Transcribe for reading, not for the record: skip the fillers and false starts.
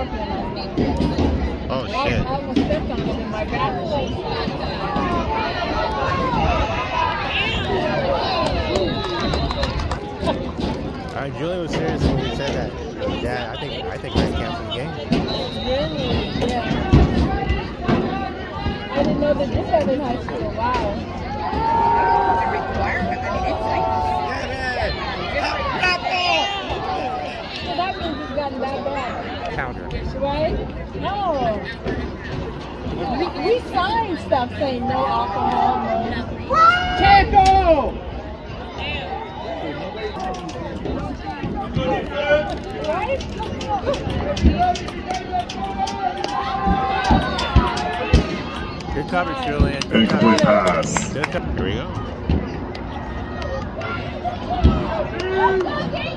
scorpion last night. Oh, I shit. almost stepped on it in my bathroom. Alright, Julian was serious when he said that. Yeah, I think I canceled the game. Really? Yeah. I didn't know they did that in high school. Wow. It's a requirement. I mean, it's like... So that means it's gotten that bad. Counter. Right? No. We signed stuff saying no alcohol, no. Tackle! Right? Good coverage, Julian. Good Incomplete coverage. pass. Good coverage. Here we go.